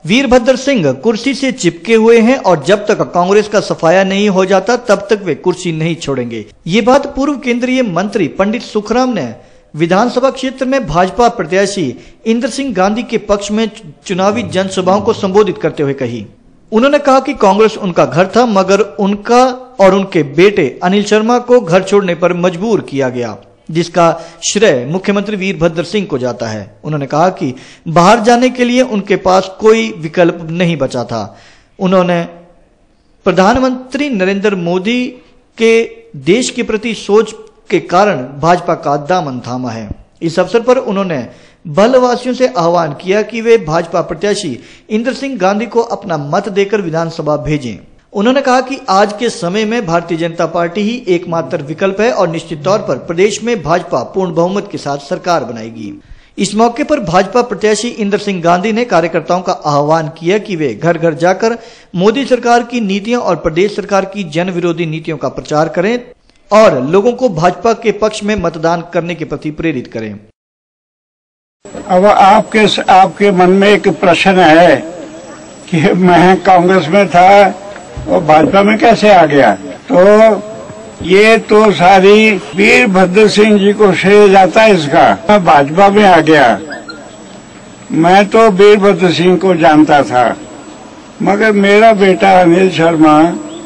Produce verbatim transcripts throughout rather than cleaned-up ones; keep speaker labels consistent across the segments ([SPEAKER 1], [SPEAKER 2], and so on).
[SPEAKER 1] वीरभद्र सिंह कुर्सी से चिपके हुए हैं और जब तक कांग्रेस का सफाया नहीं हो जाता तब तक वे कुर्सी नहीं छोड़ेंगे। ये बात पूर्व केंद्रीय मंत्री पंडित सुखराम ने विधानसभा क्षेत्र में भाजपा प्रत्याशी इंद्र सिंह गांधी के पक्ष में चुनावी जनसभाओं को संबोधित करते हुए कही। उन्होंने कहा कि कांग्रेस उनका घर था, मगर उनका और उनके बेटे अनिल शर्मा को घर छोड़ने पर मजबूर किया गया, जिसका श्रेय मुख्यमंत्री वीरभद्र सिंह को जाता है। उन्होंने कहा कि बाहर जाने के लिए उनके पास कोई विकल्प नहीं बचा था। उन्होंने प्रधानमंत्री नरेंद्र मोदी के देश के प्रति सोच के कारण भाजपा का दामन थामा है। इस अवसर पर उन्होंने बलवासियों से आह्वान किया कि वे भाजपा प्रत्याशी इंद्र सिंह गांधी को अपना मत देकर विधानसभा भेजें। उन्होंने कहा कि आज के समय में भारतीय जनता पार्टी ही एकमात्र विकल्प है और निश्चित तौर पर प्रदेश में भाजपा पूर्ण बहुमत के साथ सरकार बनाएगी। इस मौके पर भाजपा प्रत्याशी इंद्र सिंह गांधी ने कार्यकर्ताओं का आह्वान किया कि वे घर घर जाकर मोदी सरकार की नीतियों और प्रदेश सरकार की जन विरोधी नीतियों का प्रचार करें और लोगों को भाजपा के पक्ष में मतदान करने के प्रति प्रेरित करें।
[SPEAKER 2] अब आपके आपके मन में एक प्रश्न है कि मैं कांग्रेस में था और भाजपा में कैसे आ गया, तो ये तो सारी वीरभद्र सिंह जी को श्रेय जाता है इसका। मैं भाजपा में आ गया, मैं तो वीरभद्र सिंह को जानता था, मगर मेरा बेटा अनिल शर्मा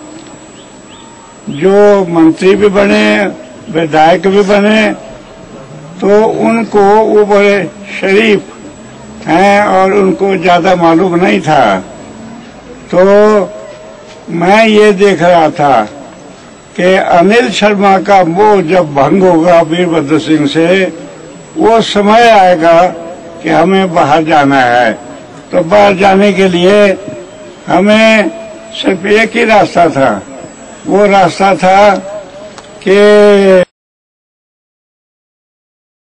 [SPEAKER 2] जो मंत्री भी बने, विधायक भी बने, तो उनको वो बड़े शरीफ हैं और उनको ज्यादा मालूम नहीं था। तो मैं ये देख रहा था कि अनिल शर्मा का मोह जब भंग होगा वीरभद्र सिंह से, वो समय आएगा कि हमें बाहर जाना है। तो बाहर जाने के लिए हमें सिर्फ एक ही रास्ता था, वो रास्ता था कि